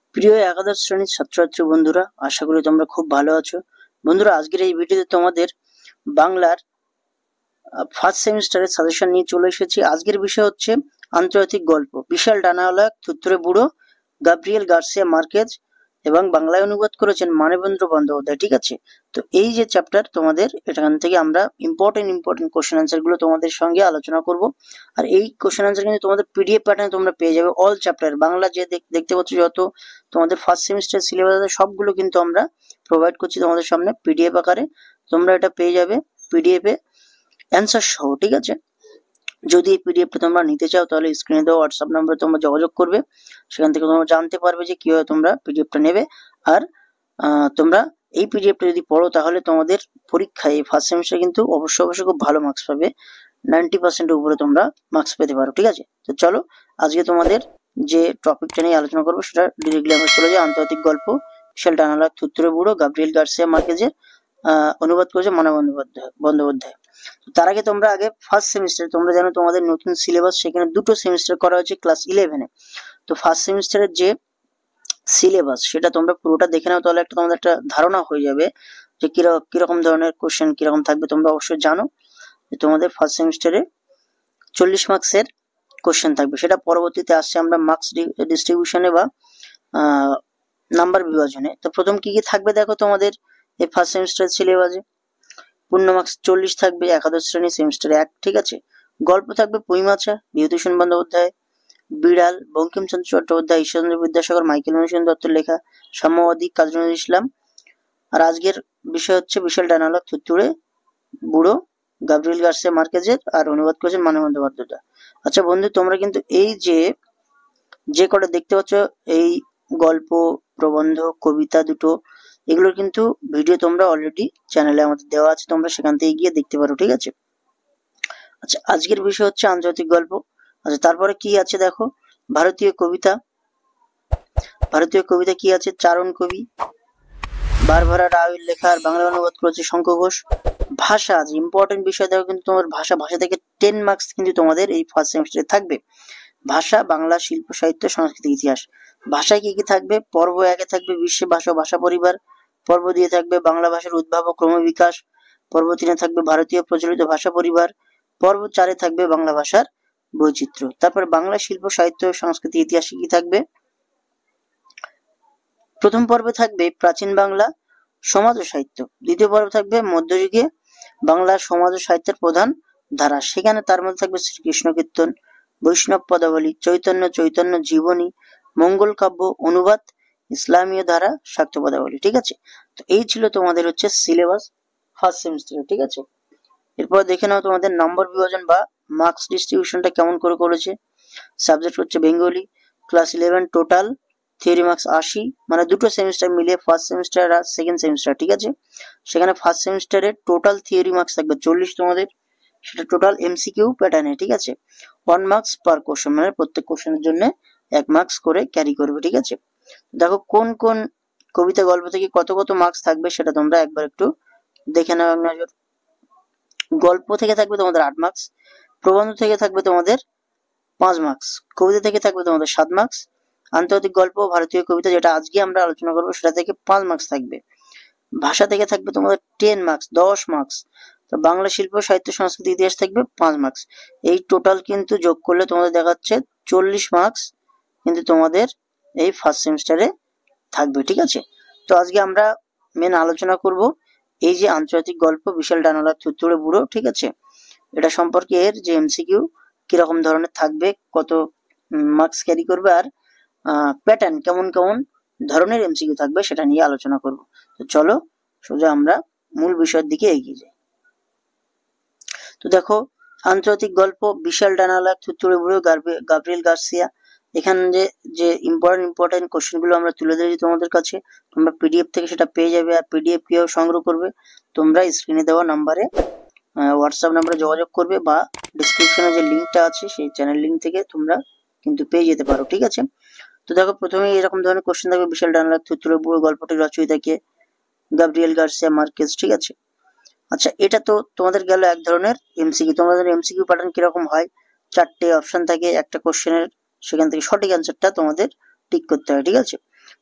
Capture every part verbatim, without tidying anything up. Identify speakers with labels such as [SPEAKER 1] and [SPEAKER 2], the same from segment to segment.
[SPEAKER 1] প্রিয় একাদশ শ্রেণীর ছাত্রছাত্রী বন্ধুরা, আশা করি তোমরা খুব ভালো আছো। বন্ধুরা, আজকের এই ভিডিওতে তোমাদের বাংলার ফার্স্ট সেমিস্টারের সাজেশন নিয়ে চলে এসেছি। আজকের বিষয় হচ্ছে আন্তর্জাতিক গল্প, বিশাল ডানাওয়ালা থুরথুরে বুড়ো, গাব্রিয়েল গার্সিয়া মার্কেজ, এবং বাংলায় অনুবাদ করেছেন মানবেন্দ্র বন্দ্যোপাধ্যায়। ঠিক আছে, তো এই যে চ্যাপ্টার তোমাদের, এখান থেকে আমরা ইম্পর্টেন্ট ইম্পর্টেন্ট কোশ্চেন আনসার গুলো তোমাদের সঙ্গে আলোচনা করব। আর এই কোশ্চেন আনসার কিন্তু তোমাদের পিডিএফ প্যাটার্নে তোমরা পেয়ে যাবে। অল চ্যাপ্টার বাংলা যে দেখতে পাচ্ছ, যত তোমাদের ফার্স্ট সেমিস্টার সিলেবাস আছে সবগুলো কিন্তু আমরা প্রোভাইড করছি তোমাদের সামনে পিডিএফ আকারে। তোমরা এটা পেয়ে যাবে পিডিএফ এ অ্যান্সার সহ। ঠিক আছে, যদি এই পিডিএফটা তোমরা নিতে চাও তাহলে স্ক্রিনে দেওয়া হোয়াটসঅ্যাপ নাম্বারে তোমরা যোগাযোগ করবে। সেখান থেকে তোমরা জানতে পারবে যে কিভাবে তোমরা পিডিএফটা নেবে। আর তোমরা এই পিডিএফটা যদি পড়ো তাহলে তোমাদের পরীক্ষায় ফার্স্ট সেমিস্টার কিন্তু অবশ্যই অবশ্যই খুব ভালো মার্কস পাবে। নাইনটি পার্সেন্টের উপরে তোমরা মার্কস পেতে পারো। ঠিক আছে, তো চলো আজকে তোমাদের যে টপিকটা নিয়ে আলোচনা করবো সেটা ডিরেক্টলি আমরা চলে যাই। আন্তর্জাতিক গল্প, বিশাল ডানাওয়ালা থুরথুরে বুড়ো, গাব্রিয়েল গার্সিয়া মার্কেজের আহ অনুবাদ করেছে মানব বন্দ্যোপাধ্যায় বন্দ্যোপাধ্যায় তার আগে তোমরা আগে ফার্স্ট সেমিস্টার, তোমরা জানো তোমাদের নতুন সিলেবাস, সেখানে দুটো সেমিস্টার করা হয়েছে ক্লাস ইলেভেনে। তো ফার্স্ট সেমিস্টারের যে সিলেবাস সেটা তোমরা পুরোটা দেখে নাও, তাহলে একটা তোমাদের একটা ধারণা হয়ে যাবে যে কিরকম কিরকম ধরনের কোশ্চেন কিরকম থাকবে। তোমরা অবশ্যই জানো যে তোমাদের ফার্স্ট সেমিস্টারে চল্লিশ মার্কসের কোশ্চেন থাকবে, সেটা পরবর্তীতে আসছে আমরা মার্কস ডিস্ট্রিবিউশনে বা নাম্বার বিভাজনে। তো প্রথম কি কি থাকবে দেখো তোমাদের এই ফার্স্ট সেমিস্টার সিলেবাসে। পূর্ণ মার্কস চল্লিশ থাকবে একাদশ শ্রেণী সেমিস্টার এক। ঠিক আছে, গল্প থাকবে পইমাছা, বিভূতিভূষণ বন্দ্যোপাধ্যায়, বিড়াল বঙ্কিমচন্দ্র চট্টোপাধ্যায়, ঈশ্বরচন্দ্র বিদ্যাসাগর, মাইকেল মধুসূদন দত্তের লেখা, সাম্যবাদী কাজী নজরুল ইসলাম। আর আজকের বিষয় হচ্ছে বিশাল ডানাওয়ালা থুরথুরে বুড়ো, গাব্রিয়েল গার্সিয়া মার্কেজের, আর অনুবাদ করেছেন মানব বন্দ্যোপাধ্যায়। আচ্ছা বন্ধু, তোমরা কিন্তু এই যে যে কটা দেখতে পাচ্ছ, এই গল্প, প্রবন্ধ, কবিতা দুটো, এগুলোর কিন্তু ভিডিও তোমরা অলরেডি চ্যানেলে আমাদের দেওয়া আছে, তোমরা সেখান থেকে গিয়ে দেখতে পারো। ঠিক আছে, আচ্ছা আজকের বিষয় হচ্ছে আন্তর্জাতিক গল্প। আচ্ছা তারপরে কি আছে দেখো, ভারতীয় কবিতা। ভারতীয় কবিতা কি আছে, চারণ কবি, বারভারা রাওয়ের লেখা, আর বাংলা অনুবাদ করেছে শঙ্খ ঘোষ। ভাষা আছে, ইম্পর্টেন্ট বিষয় দেখো কিন্তু তোমার ভাষা, ভাষা থেকে টেন মার্কস কিন্তু তোমাদের এই ফার্স্ট সেমিস্টারে থাকবে। ভাষা, বাংলা, শিল্প, সাহিত্য, সংস্কৃতি, ইতিহাস। ভাষায় কি কি থাকবে, পর্ব একে থাকবে বিশ্বে ভাষা ও ভাষা পরিবার, পর্ব দিয়ে থাকবে বাংলা ভাষার উদ্ভাব ও ক্রমবিকাশ, পর্ব তিনে থাকবে ভারতীয় প্রচলিত ভাষা পরিবার, পর্ব চারে থাকবে বাংলা ভাষার বৈচিত্র্য। তারপর বাংলা শিল্প, সাহিত্য, সংস্কৃতি, ইতিহাসে কি থাকবে, প্রথম পর্বে থাকবে প্রাচীন বাংলা সমাজ ও সাহিত্য, দ্বিতীয় পর্বে থাকবে মধ্যযুগে বাংলা সমাজ ও সাহিত্যের প্রধান ধারা, সেখানে তার মধ্যে থাকবে শ্রীকৃষ্ণ কীর্তন, বৈষ্ণব পদাবলী, চৈতন্য চৈতন্য জীবনী, মঙ্গল কাব্য, অনুবাদ, ইসলামীয় ধারা, শাক্ত পদাবলী। ঠিক আছে, তো এই ছিল তোমাদের হচ্ছে সিলেবাস ফার্স্ট সেমিস্টারে। ঠিক আছে, এরপর দেখে নাও তোমাদের নাম্বার বিভাজন বা মার্কস ডিস্ট্রিবিউশনটা কেমন করে করেছে। সাবজেক্ট হচ্ছে Bengali, class eleven, total theory marks আশি, মানে দুটো সেমিস্টার মিলিয়ে ফার্স্ট সেমিস্টার আর সেকেন্ড সেমিস্টার। ঠিক আছে, সেখানে ফার্স্ট সেমিস্টারে টোটাল থিওরি মার্কস থাকবে চল্লিশ তোমাদের, সেটা টোটাল এমসিকিউ প্যাটার্নে। ঠিক আছে, ওয়ান মার্কস পার কোশ্চেন, মানে প্রত্যেক কোশ্চেনের জন্য এক মার্কস করে ক্যারি করবে। ঠিক আছে, দেখো কোন কোন কবিতা গল্প থেকে কত কত মার্কস থাকবে সেটা তোমরা একবার একটু দেখে নাও এক নজর। গল্প থেকে থাকবে তোমাদের আট মার্কস, প্রবন্ধ থেকে থাকবে তোমাদের পাঁচ মার্কস, কবিতা থেকে থাকবে তোমাদের সাত মার্কস, আন্তর্জাতিক গল্প, ভারতীয় কবিতা যেটা আজকে আমরা আলোচনা করবো সেটা থেকে পাঁচ মার্কস থাকবে, ভাষা থেকে থাকবে তোমাদের টেন মার্কস, দশ মার্কস, তো বাংলা শিল্প, সাহিত্য, সংস্কৃতি, ইতিহাস থাকবে পাঁচ মার্কস। এই টোটাল কিন্তু যোগ করলে তোমাদের দেখাচ্ছে চল্লিশ মার্কস কিন্তু তোমাদের এই ফার্স্ট সেমিস্টারে থাকবে। ঠিক আছে, তো আজকে আমরা মেন আলোচনা করব এই যে আন্তর্জাতিক গল্প, বিশাল ডানাওয়ালা থুরথুরে বুড়ো। ঠিক আছে, এটা সম্পর্কে এর যে এমসিকিউ কিরকম ধরনের থাকবে, কত মার্কস ক্যারি করবে, আর প্যাটার্ন কেমন কেমন ধরনের এমসিকিউ থাকবে সেটা নিয়ে আলোচনা করব। তো চলো সোজা আমরা মূল বিষয়ের দিকে এগিয়ে যাই। তো দেখো, আন্তর্জাতিক গল্প, বিশাল ডানাওয়ালা থুরথুরে বুড়ো, গাব্রিয়েল গার্সিয়া। এখানে যে যে ইম্পর্টেন্ট ইম্পর্টেন্ট কোশ্চেন গুলো আমরা তুলে ধরেছি তোমাদের কাছে, তোমরা পিডিএফ থেকে সেটা পেয়ে যাবে। আর পিডিএফ কিভাবে সংগ্রহ করবে, তোমরা স্ক্রিনে দেওয়া নাম্বারে হোয়াটসঅ্যাপ নাম্বারে যোগাযোগ করবে, বা ডিসক্রিপশনে যে লিঙ্কটা আছে সেই চ্যানেল লিঙ্ক থেকে তোমরা কিন্তু পেয়ে যেতে পারো। ঠিক আছে, তো দেখো প্রথমে এরকম ধরনের কোশ্চেন থাকবে, বিশাল ডানাওয়ালা থুরথুরে বুড়ো গল্পটির রচয়িতা কে, গাব্রিয়েল গার্সিয়া মার্কেজ। ঠিক আছে, আচ্ছা এটা তো তোমাদের গেল এক ধরনের এমসিকিউ। তোমাদের এমসিকিউ প্যাটার্ন কিরকম হয়, চারটে অপশন থাকে একটা কোশ্চেনের, সেখান থেকে সঠিক অ্যান্সারটা তোমাদের টিক করতে হয়। ঠিক আছে, তো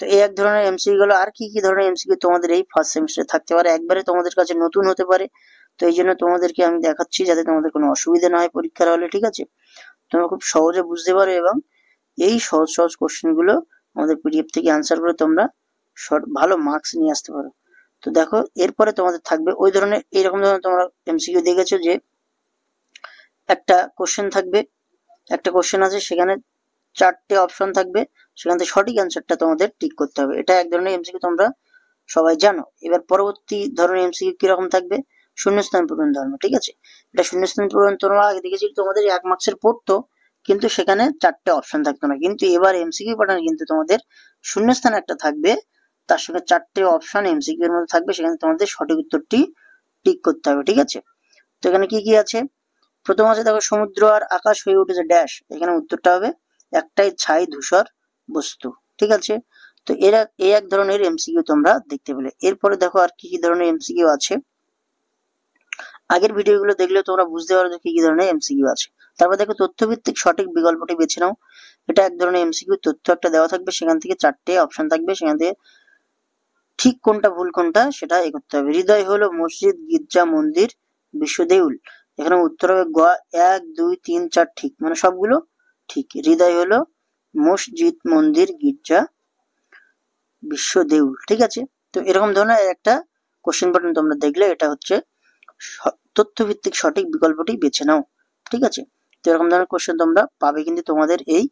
[SPEAKER 1] তো এই এক ধরনের এমসিকিউ গুলো। আর কি কি ধরনের এমসিকিউ তোমাদের এই ফার্স্ট সেমিস্টারে থাকতে পারে, একবারে তোমাদের কাছে নতুন হতে পারে, তো এই জন্য তোমাদেরকে আমি দেখাচ্ছি যাতে তোমাদের কোনো অসুবিধা না হয় পরীক্ষার হলে, ঠিক আছে? তোমরা খুব সহজে বুঝতে পারো এবং এই সহজ সহজ কোশ্চেন গুলো আমাদের পিডিএফ থেকে আনসার করে তোমরা ভালো মার্কস নিয়ে আসতে পারো। তো দেখো এরপরে তোমাদের থাকবে ওই ধরনের এইরকম ধরনের তোমরা এমসিকিউ দেখেছো যে একটা কোশ্চেন থাকবে, একটা কোশ্চেন আছে সেখানে চারটে অপশন থাকবে, সেখান থেকে সঠিক অ্যান্সারটা তোমাদের টিক করতে হবে। এটা এক ধরনের এমসিকিউ, তোমরা সবাই জানো। এবার পরবর্তী ধরনের এমসিকিউ কিরকম থাকবে, শূন্যস্থান পূরণ ধর্ম, ঠিক আছে? এটা শূন্যস্থান পূরণ তোমরা আগে দেখেছি তোমাদের এক মার্কসের পড়তো, কিন্তু সেখানে চারটে অপশন থাকতো না, কিন্তু এবার এমসিকিউ প্যাটার্নে কিন্তু তোমাদের শূন্যস্থান একটা থাকবে, তার সঙ্গে চারটে অপশন এমসিকিউ এর মধ্যে থাকবে, সেখানে তোমাদের সঠিক উত্তরটি টিক করতে হবে, ঠিক আছে? তো এখানে কি কি আছে, প্রথম আছে দেখো সমুদ্র আর আকাশ হয়ে উঠেছে ড্যাশ, এখানে উত্তরটা হবে একটাই ছাই ধূসর বস্তু, ঠিক আছে? তো এরা এই এক ধরনের এমসিকিউ তোমরা দেখতে পেলে। এরপরে দেখো আর কি কি ধরনের এমসিকিউ আছে, আগের ভিডিওগুলো দেখলে তোমরা বুঝতে পারবে কি কি ধরনের এমসিকিউ আছে। তারপর দেখো তথ্যভিত্তিক সঠিক বিকল্পটি বেছে নাও, এটা এক ধরনের এমসিকিউ, তথ্য একটা দেওয়া থাকবে, সেখান থেকে চারটে অপশন থাকবে, সেখান থেকে ঠিক কোনটা ভুল কোনটা সেটা এ করতে হবে। হৃদয় হলো মসজিদ, গির্জা, মন্দির, বিশ্ব দেউল, এখানে উত্তর হবে গ, এক দুই তিন চার ঠিক, মানে সবগুলো ঠিক। হৃদয় হলো মসজিদ, মন্দির, গির্জা, বিশ্ব দেউল, ঠিক আছে? তো এরকম ধরনের একটা কোশ্চেন প্যাটার্ন তোমরা দেখলে এটা হচ্ছে তথ্যভিত্তিক সঠিক বিকল্পটি বেছে নাও, ঠিক আছে? তো এরকম ধরনের কোশ্চেন তোমরা পাবে কিন্তু তোমাদের এই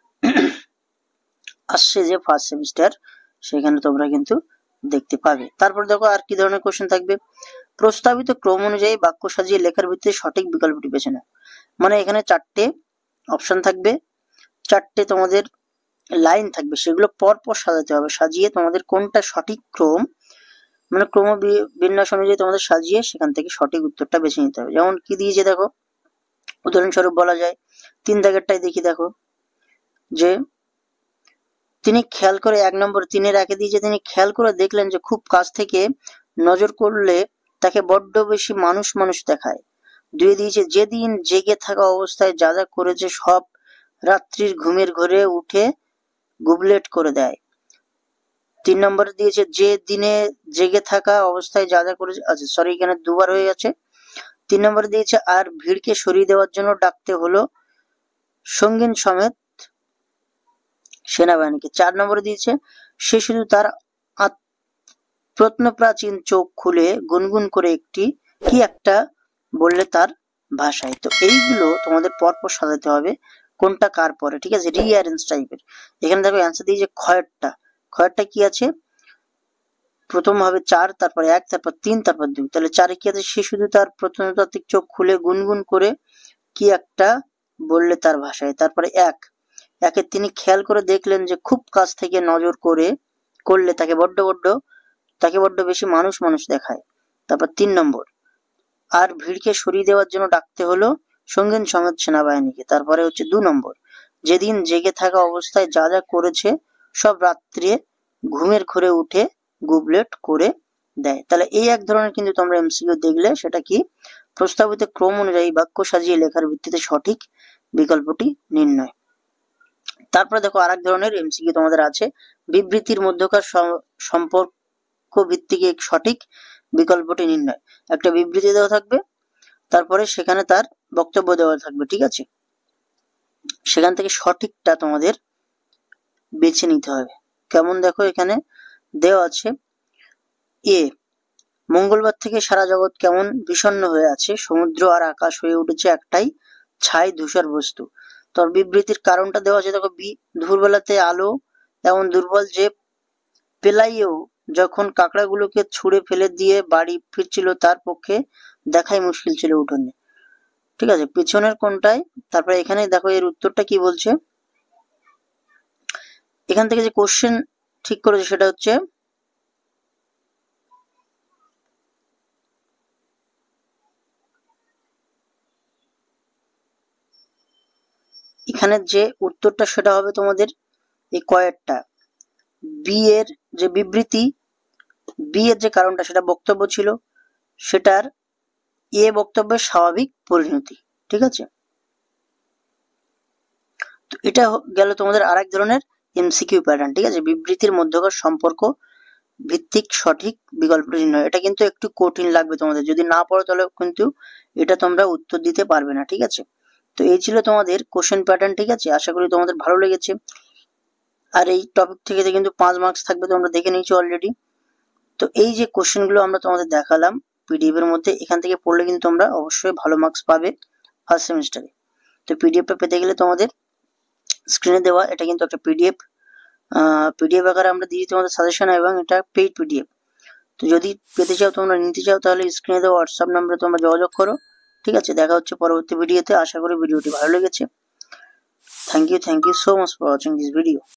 [SPEAKER 1] আসছে যে ফার্স্ট সেমিস্টার, সেখানে তোমরা কিন্তু দেখতে পাবে। তারপর দেখো আর কি ধরনের কোশ্চেন থাকবে, প্রস্তাবিত ক্রম অনুযায়ী বাক্য সাজিয়ে লেখার ভিত্তিতে সঠিক বিকল্পটি বেছে নাও, মানে এখানে চারটে অপশন থাকবে, চারটে তোমাদের লাইন থাকবে, সেগুলো পরপর সাজাতে হবে, সাজিয়ে তোমাদের কোনটা সঠিক ক্রম, মানে ক্রম বিন্যাস অনুযায়ী তোমাদের সাজিয়ে সেখান থেকে সঠিক উত্তরটা বেছে নিতে হবে। যেমন কি দিয়েছে দেখো, উদাহরণস্বরূপ বলা যায় তিন দাগেরটাই দেখি, দেখো যে তিনি খেয়াল করে এক নম্বর তিনের একে দিয়েছে, তিনি খেয়াল করে দেখলেন যে খুব কাছ থেকে নজর করলে তাকে বড্ড বেশি মানুষ মানুষ দেখায়। দুই দিয়েছে যেদিন জেগে থাকা অবস্থায় যা যা করেছে সব রাত্রির ঘুমের ঘরে উঠে গুবলেট করে দেয়। তিন নম্বরে দিয়েছে যে দিনে জেগে থাকা অবস্থায় যা যা করেছে, আচ্ছা সরি এখানে দুবার হয়ে গেছে। তিন নম্বরে দিয়েছে আর ভিড়কে সরিয়ে দেওয়ার জন্য ডাকতে হলো সঙ্গীন সমেত সেনাবাহিনীকে। চার নম্বরে দিয়েছে সে শুধু তার প্রত্নপ্রাচীন চোখ খুলে গুনগুন করে একটি কি একটা বললে তার ভাষায়। তো এইগুলো তোমাদের পরপর সাজাতে হবে কোনটা কার পরে, ঠিক আছে? রিঅ্যারেঞ্জ টাইপের। এখানে দেখো অ্যান্সার দিয়েছে খয়েরটা, খয়েরটা কি আছে, প্রথম হবে চার, তারপর এক, তারপর তিন, তারপর দুই, তাহলে চারে কি আছে, সে শুধু তার প্রত্নতাত্ত্বিক চোখ খুলে গুনগুন করে কি একটা বললে তার ভাষায়। তারপরে এক, একে তিনি খেয়াল করে দেখলেন যে খুব কাছ থেকে নজর করে করলে তাকে বড্ড বড্ড তাকে বড্ড বেশি মানুষ মানুষ দেখায়। তারপর তিন নম্বর, আর ভিড়কে সরিয়ে দেওয়ার জন্য ডাকতে হলো সঙ্গীন সমেত সেনাবাহিনীকে। তারপরে হচ্ছে দু নম্বর, যেদিন জেগে থাকা অবস্থায় যা যা করেছে সব রাত্রে ঘুমের ঘরে উঠে গুবলেট করে দেয়। তাহলে এই এক ধরনের কিন্তু তোমরা এমসিকিউ দেখলে সেটা কি, প্রস্তাবিত ক্রম অনুযায়ী বাক্য সাজিয়ে লেখার ভিত্তিতে সঠিক বিকল্পটি নির্ণয়। তারপরে দেখো আরেক ধরনের এমসিকিউ তোমাদের আছে, বিবৃতির মধ্যকার সম্পর্ক ভিত্তিক সঠিক বিকল্পটি নির্ণয়। একটা বিবৃতি দেওয়া থাকবে, তারপরে সেখানে তার বক্তব্য দেওয়া থাকবে, ঠিক আছে? সেখান থেকে সঠিকটা তোমাদের বেছে নিতে হবে। কেমন দেখো এখানে দেওয়া আছে, এ মঙ্গলবার থেকে সারা জগৎ কেমন বিষণ্ণ হয়ে আছে, সমুদ্র আর আকাশ হয়ে উঠেছে একটাই ছাই ধূসর বস্তু। তোর বিবৃতির কারণটা দেওয়া আছে দেখো, বি দুপুরবেলাতে আলো এমন দুর্বল যে পেলাইয়েও যখন কাঁকড়াগুলোকে ছুঁড়ে ফেলে দিয়ে বাড়ি ফিরছিল তার পক্ষে দেখাই মুশকিল ছিল উঠোনে, ঠিক আছে? পিছনের কোনটায়, তারপরে এখানে দেখো এর উত্তরটা কি বলছে, এখান থেকে যে কোশ্চেন ঠিক করেছে সেটা হচ্ছে এখানে যে উত্তরটা সেটা হবে তোমাদের এই কয়েকটা, বি এর যে বিবৃতি, বি এর যে কারণটা সেটা বক্তব্য ছিল, সেটার এ বক্তব্যের স্বাভাবিক পরিণতি, ঠিক আছে? তো এটা গেল তোমাদের আরেক ধরনের এমসিকিউ প্যাটার্ন, ঠিক আছে, বিবৃতির মধ্যকার সম্পর্ক ভিত্তিক সঠিক বিকল্প নির্ণয়। এটা কিন্তু একটু কঠিন লাগবে তোমাদের, যদি না পড়ো তাহলে কিন্তু এটা তোমরা উত্তর দিতে পারবে না, ঠিক আছে। তো এই ছিল তোমাদের কোশ্চেন প্যাটার্ন, ঠিক আছে, আশা করি তোমাদের ভালো লেগেছে। আর এই টপিক থেকে কিন্তু পাঁচ মার্কস থাকবে, তোমরা দেখে নিয়েছো অলরেডি। তো এই যে কোশ্চেনগুলো আমরা তোমাদের দেখালাম পিডিএফ এর মধ্যে, এখান থেকে পড়লে কিন্তু তোমরা অবশ্যই ভালো মার্কস পাবে ফার্স্ট সেমিস্টারে। তো পিডিএফটা পেতে গেলে তোমাদের স্ক্রিনে দেওয়া এটা কিন্তু একটা পিডিএফ পিডিএফ আকারে আমরা দিই তোমাদের সাজেশন, এবং এটা পেইড পিডিএফ। তো যদি পেতে চাও, তোমরা নিতে চাও, তাহলে স্ক্রিনে দেওয়া হোয়াটসঅ্যাপ নাম্বারে তোমরা যোগাযোগ করো, ঠিক আছে। দেখা হচ্ছে পরবর্তী ভিডিওতে, আশা করি ভিডিওটি ভালো লেগেছে। Thank you thank you so much for watching this video.